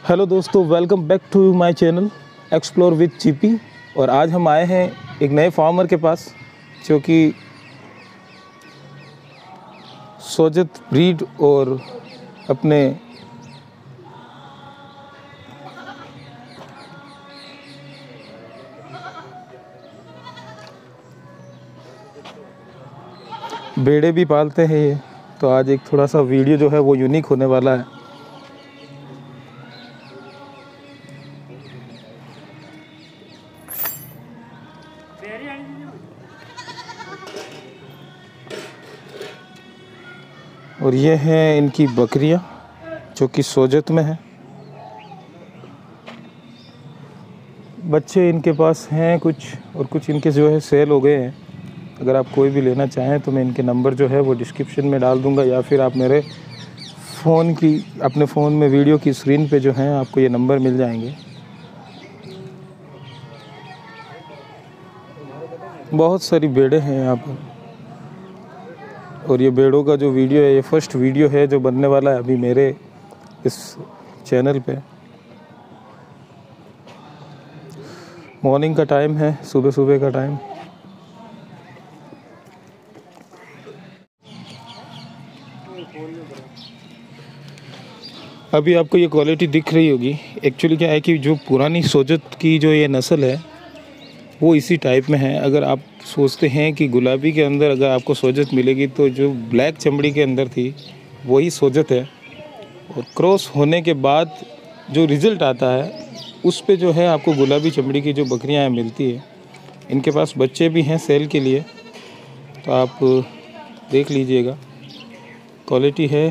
Hello दोस्तों, welcome back to my channel explore with चीपी। और आज हम आए हैं एक नए फार्मर के पास जो कि सोजत ब्रीड और अपने भेड़े भी पालते हैं ये। तो आज एक थोड़ा सा वीडियो जो है वो यूनिक होने वाला है। और ये हैं इनकी बकरियां जो कि सोजत में हैं। बच्चे इनके पास हैं कुछ, और कुछ इनके जो है सेल हो गए हैं। अगर आप कोई भी लेना चाहें तो मैं इनके नंबर जो है वो डिस्क्रिप्शन में डाल दूंगा, या फिर आप मेरे अपने फ़ोन में वीडियो की स्क्रीन पे जो है आपको ये नंबर मिल जाएंगे। बहुत सारी भेड़ें हैं यहाँ पर, और ये भेड़ों का जो वीडियो है ये फर्स्ट वीडियो है जो बनने वाला है अभी मेरे इस चैनल पे। मॉर्निंग का टाइम है, सुबह सुबह का टाइम। अभी आपको ये क्वालिटी दिख रही होगी। एक्चुअली क्या है कि जो पुरानी सोजत की जो ये नस्ल है वो इसी टाइप में है। अगर आप सोचते हैं कि गुलाबी के अंदर अगर आपको सोजत मिलेगी तो जो ब्लैक चमड़ी के अंदर थी वही सोजत है। और क्रॉस होने के बाद जो रिज़ल्ट आता है उस पे जो है आपको गुलाबी चमड़ी की जो बकरियां मिलती है। इनके पास बच्चे भी हैं सेल के लिए, तो आप देख लीजिएगा, क्वालिटी है।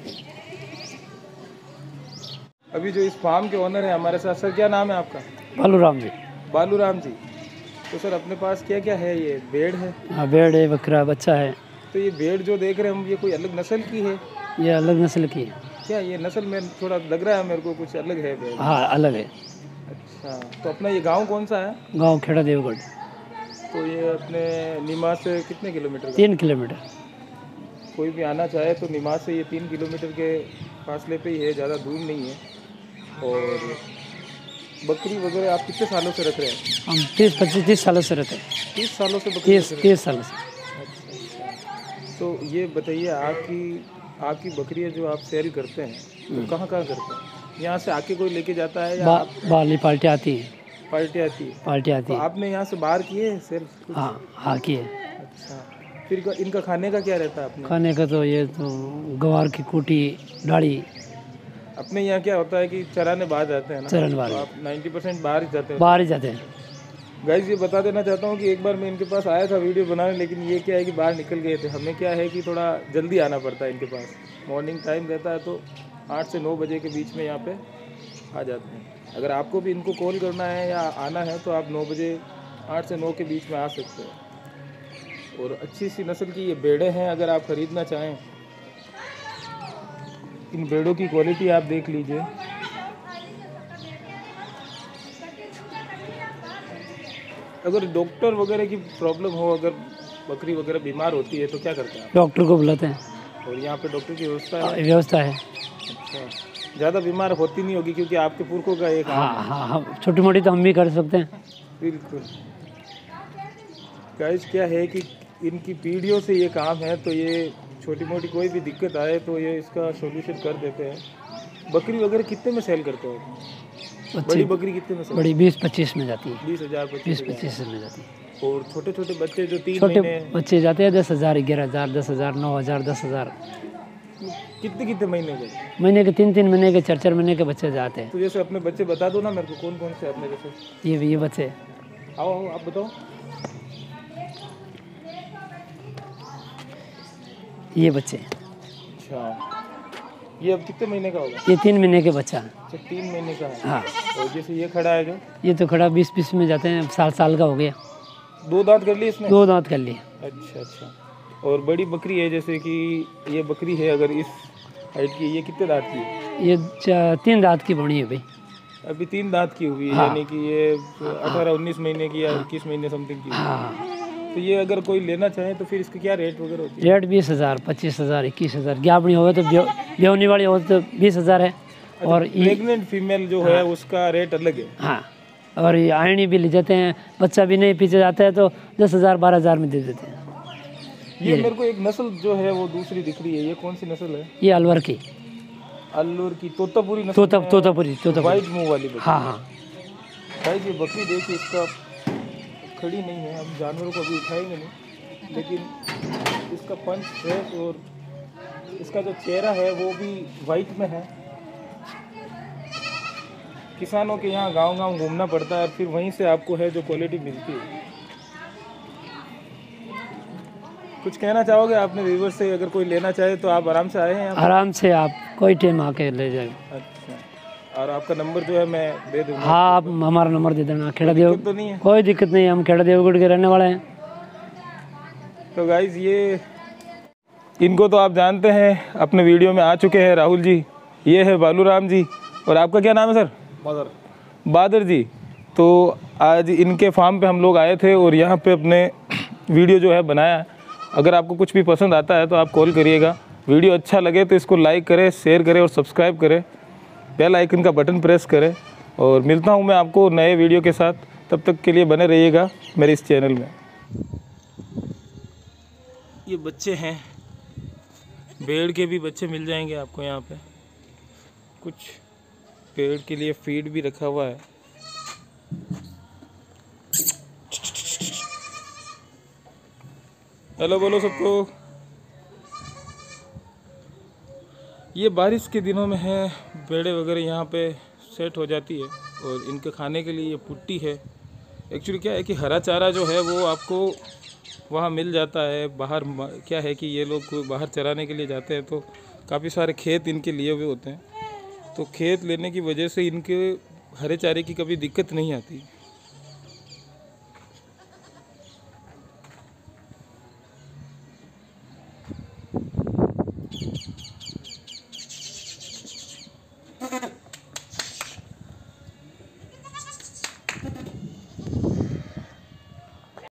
अभी जो इस फार्म के ओनर हैं हमारे साथ, सर क्या नाम है आपका? बालूराम जी। बालूराम जी। तो सर अपने पास क्या क्या है? ये भेड़ है? हाँ, भेड़ है, बकरा, बच्चा है। तो ये भेड़ जो देख रहे हैं हम, ये कोई अलग नस्ल की है? ये अलग नस्ल की है। क्या ये नस्ल में थोड़ा लग रहा है मेरे को कुछ अलग है भेड़? हाँ, अलग है। अच्छा, तो अपना ये गांव कौन सा है? गांव खेड़ा देवगढ़। तो ये अपने नीमास से कितने किलोमीटर? 3 किलोमीटर। कोई भी आना चाहे तो नीमास से ये 3 किलोमीटर के फासले पे ही है, ज़्यादा दूर नहीं है। और बकरी वगैरह आप कितने सालों से रख रहे हैं? हम 30 सालों से रहते हैं। 30 सालों से बकरी? 30 सालों से। अच्छा। तो ये बताइए, आपकी बकरियां जो आप सेल करते हैं तो कहाँ करते हैं? यहाँ से आके कोई लेके जाता है या बाली पार्टी आती है? पार्टी आती है। तो आपने यहाँ से बाहर किए हैं सेल? हाँ किए। अच्छा, फिर इनका खाने का क्या रहता है अपने? खाने का तो ये तो गवार की कुटी, डाली। अपने यहाँ क्या होता है कि चराने बाहर जाते हैं ना, चराने बाहर, तो आप 90% बाहर ही जाते हैं। बाहर ही जाते हैं। गाइस ये बता देना चाहता हूँ कि एक बार मैं इनके पास आया था वीडियो बनाने, लेकिन ये क्या है कि बाहर निकल गए थे। हमें क्या है कि थोड़ा जल्दी आना पड़ता है इनके पास। मॉर्निंग टाइम रहता है तो 8 से 9 बजे के बीच में यहाँ पे आ जाते हैं। अगर आपको भी इनको कॉल करना है या आना है तो आप 9 बजे 8 से 9 के बीच में आ सकते हैं। और अच्छी सी नस्ल की ये भेड़ें हैं, अगर आप ख़रीदना चाहें। इन भेड़ों की क्वालिटी आप देख लीजिए। अगर डॉक्टर वगैरह की प्रॉब्लम हो, अगर बकरी वगैरह बीमार होती है तो क्या करते हैं? डॉक्टर को बुलाते हैं। और यहाँ पे डॉक्टर की व्यवस्था है? व्यवस्था है। अच्छा, ज़्यादा बीमार होती नहीं होगी क्योंकि आपके पुरखों का एक। हाँ, छोटी मोटी तो हम भी कर सकते हैं। बिल्कुल। गाइस क्या है कि इनकी पीढ़ियों से ये काम है, तो ये छोटी मोटी कोई भी दिक्कत आए तो ये इसका सॉल्यूशन कर देते हैं। बकरी वगैरह कितने में सेल करते हो? बड़ी बकरी कितने में सेल? बड़ी 20-25 में जाती है। 20,000 20-25 में जाती है। और छोटे छोटे बच्चे जो 3 छोटे महीने बच्चे जाते हैं 10,000, 11,000, 10,000, 9,000, 10,000। कितने महीने के? महीने के 3 महीने के, 4 महीने के बच्चे जाते हैं। तो जैसे अपने बच्चे बता दो ना मेरे को, कौन कौन से अपने जैसे? ये बच्चे। आओ आप बताओ। ये बच्चे। अच्छा, ये अब कितने महीने का होगा? ये 3 महीने के बच्चा। अच्छा, 3 महीने का है। हाँ। और जैसे ये खड़ा है जो? ये तो खड़ा 20 में जाते हैं। साल का हो गया। 2 दांत कर लिए इसने? 2 दांत कर लिए। अच्छा। और बड़ी बकरी है, जैसे कि ये बकरी है अगर इस हाइट की, ये कितने दांत की है? ये 3 दांत की बनी है भाई। अभी 3 दांत की हुई है। हाँ। यानी कि ये 18-19 महीने की या 21 महीने समथिंग की। हाँ। तो ये अगर कोई लेना चाहे तो फिर इसके क्या रेट वगैरह होती है? रेट 20,000, 25,000, 21,000। ग्याबड़ी हो तो ब्योनी वाली हो तो 20,000 है। और ये प्रेग्नेंट फीमेल जो है उसका रेट अलग है। हाँ, और ये आयरनी भी ले जाते हैं, बच्चा भी नहीं पीछे जाता है तो 10,000 12,000 में दे देते हैं। ये मेरे को एक नस्ल जो है वो दूसरी दिख रही है, ये कौन सी नस्ल है? ये अलवर की, अल्लूर की तोतापुरी नस्ल तोतापुरी वाइट मुंह वाली बकरी। हाँ हाँ। भाई ये बकरी देखिए, इसका खड़ी नहीं है, हम जानवरों को अभी उठाएंगे नहीं, लेकिन इसका पंच फ्रेश और इसका जो चेहरा है वो भी वाइट में है। किसानों के यहाँ गांव-गांव घूमना पड़ता है और फिर वहीं से आपको है जो क्वालिटी मिलती है। कुछ कहना चाहोगे आपने व्यूअर से? अगर कोई लेना चाहे तो आप आराम से आए हैं? आराम से आप कोई टाइम आके ले जाए। अच्छा, और आपका नंबर जो है मैं दे दूँगा। हाँ, आप हमारा नंबर दे देना। खेड़ा देव तो नहीं है? कोई दिक्कत नहीं है, हम खेड़ा देवगढ़ के रहने वाले हैं। तो गाइज ये इनको तो आप जानते हैं, अपने वीडियो में आ चुके हैं राहुल जी। ये है बालूराम जी, और आपका क्या नाम है सर? बादर जी। तो आज इनके फार्म पे हम लोग आए थे और यहाँ पे अपने वीडियो जो है बनाया। अगर आपको कुछ भी पसंद आता है तो आप कॉल करिएगा। वीडियो अच्छा लगे तो इसको लाइक करें, शेयर करें और सब्सक्राइब करें। बेल आइकन का बटन प्रेस करें। और मिलता हूँ मैं आपको नए वीडियो के साथ, तब तक के लिए बने रहिएगा मेरे इस चैनल में। ये बच्चे हैं, भेड़ के भी बच्चे मिल जाएंगे आपको यहाँ पे। कुछ पेड़ के लिए फीड भी रखा हुआ है। हेलो बोलो सबको। ये बारिश के दिनों में है, भेड़ें वगैरह यहाँ पे सेट हो जाती है और इनके खाने के लिए ये पुट्टी है। एक्चुअली क्या है कि हरा चारा जो है वो आपको वहाँ मिल जाता है। बाहर क्या है कि ये लोग बाहर चराने के लिए जाते हैं तो काफ़ी सारे खेत इनके लिए हुए होते हैं, तो खेत लेने की वजह से इनके हरे चारे की कभी दिक्कत नहीं आती।